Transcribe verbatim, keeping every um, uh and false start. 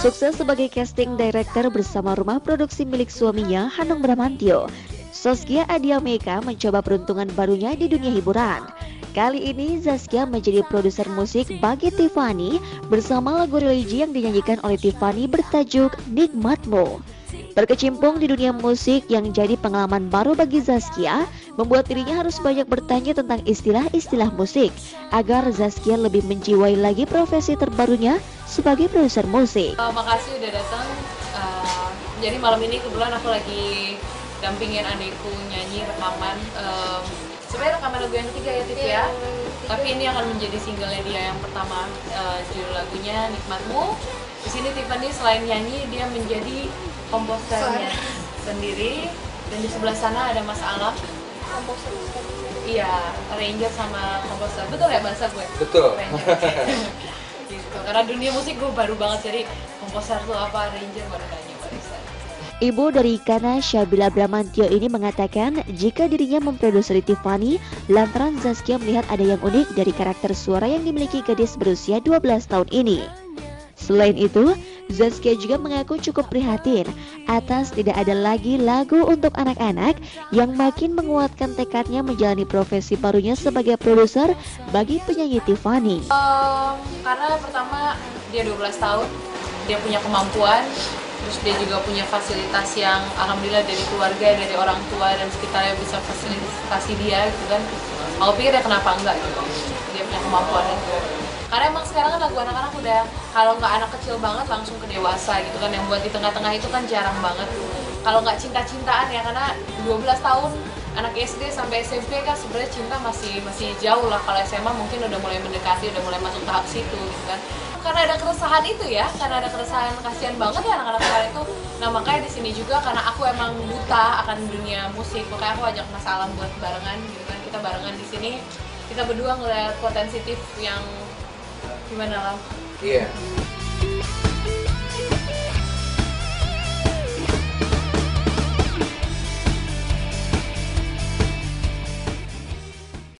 Sukses sebagai casting director bersama rumah produksi milik suaminya, Hanung Bramantyo, Zaskia Adiameka mencoba peruntungan barunya di dunia hiburan. Kali ini Zaskia menjadi produser musik bagi Tiffany bersama lagu religi yang dinyanyikan oleh Tiffany bertajuk Nikmatmu. Berkecimpung di dunia musik yang jadi pengalaman baru bagi Zaskia, membuat dirinya harus banyak bertanya tentang istilah-istilah musik agar Zaskia lebih menjiwai lagi profesi terbarunya sebagai produser musik. Uh, makasih udah datang. Uh, jadi malam ini kebetulan aku lagi dampingin adikku nyanyi rekaman. Uh, Sebenarnya rekaman lagu yang ketiga ya, Tif ya. Tapi ini akan menjadi singlenya dia yang pertama. Uh, judul lagunya Nikmatmu. Di sini Tiffany selain nyanyi dia menjadi komposernya sendiri, dan di sebelah sana ada Mas Alam, komposer. Iya, arranger sama komposer. Betul ya bahasa gue? Betul. Gitu. Karena dunia musik gue baru banget, jadi komposer tuh apa, arranger baru nanya barisan. Ibu dari Kana, Syabila Bramantyo ini mengatakan jika dirinya memproduseri Tiffany lantaran Zaskia melihat ada yang unik dari karakter suara yang dimiliki gadis berusia dua belas tahun ini. Selain itu, Zaskia juga mengaku cukup prihatin atas tidak ada lagi lagu untuk anak-anak yang makin menguatkan tekadnya menjalani profesi barunya sebagai produser bagi penyanyi Tiffany. Um, karena pertama dia dua belas tahun, dia punya kemampuan, terus dia juga punya fasilitas yang alhamdulillah dari keluarga, dari orang tua dan sekitarnya bisa fasilitasi dia gitu kan. Aku pikir ya kenapa enggak gitu, dia punya kemampuan itu. Karena emang sekarang kan lagu anak-anak udah, kalau nggak anak kecil banget langsung ke dewasa gitu kan, yang buat di tengah-tengah itu kan jarang banget. Kalau nggak cinta-cintaan ya, karena dua belas tahun anak S D sampai S M P kan sebenarnya cinta masih masih jauh lah. Kalau S M A mungkin udah mulai mendekati, udah mulai masuk tahap situ gitu kan. Karena ada keresahan itu ya, karena ada keresahan, kasihan banget ya anak-anak sekarang itu. Nah makanya di sini juga karena aku emang buta akan dunia musik, makanya aku ajak Mas Alam buat barengan gitu kan. Kita barengan di sini, kita berdua ngeliat potensitif yang gimana lah? Iya.